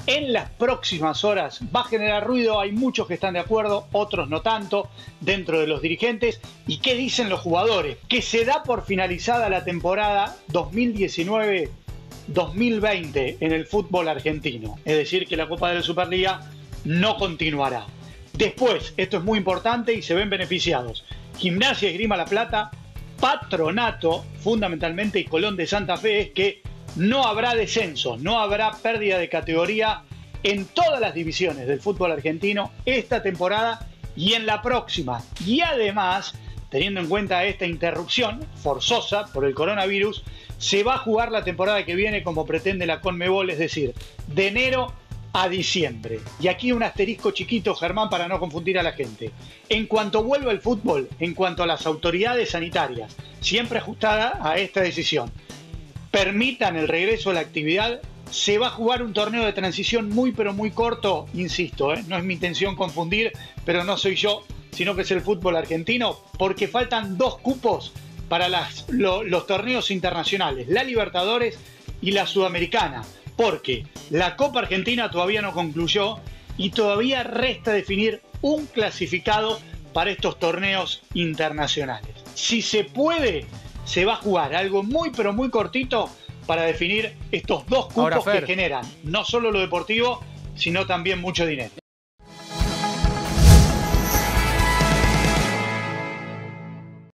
en las próximas horas va a generar ruido. Hay muchos que están de acuerdo, otros no tanto, dentro de los dirigentes. ¿Y qué dicen los jugadores? Que se da por finalizada la temporada 2019-2020 en el fútbol argentino. Es decir, que la Copa de la Superliga no continuará. Después, esto es muy importante y se ven beneficiados: Gimnasia y Esgrima La Plata, Patronato fundamentalmente y Colón de Santa Fe. Es que no habrá descenso, no habrá pérdida de categoría en todas las divisiones del fútbol argentino esta temporada y en la próxima. Y además, teniendo en cuenta esta interrupción forzosa por el coronavirus, se va a jugar la temporada que viene como pretende la Conmebol, es decir, de enero a diciembre. Y aquí un asterisco chiquito, Germán, para no confundir a la gente. En cuanto vuelva el fútbol, en cuanto a las autoridades sanitarias, siempre ajustada a esta decisión, permitan el regreso a la actividad, se va a jugar un torneo de transición muy pero muy corto, insisto, no es mi intención confundir, pero no soy yo, sino que es el fútbol argentino, porque faltan 2 cupos para los torneos internacionales, la Libertadores y la Sudamericana, porque la Copa Argentina todavía no concluyó y todavía resta definir un clasificado para estos torneos internacionales. Si se puede, se va a jugar algo muy pero muy cortito para definir estos 2 cupos. Ahora, Fer, que generan no solo lo deportivo, sino también mucho dinero.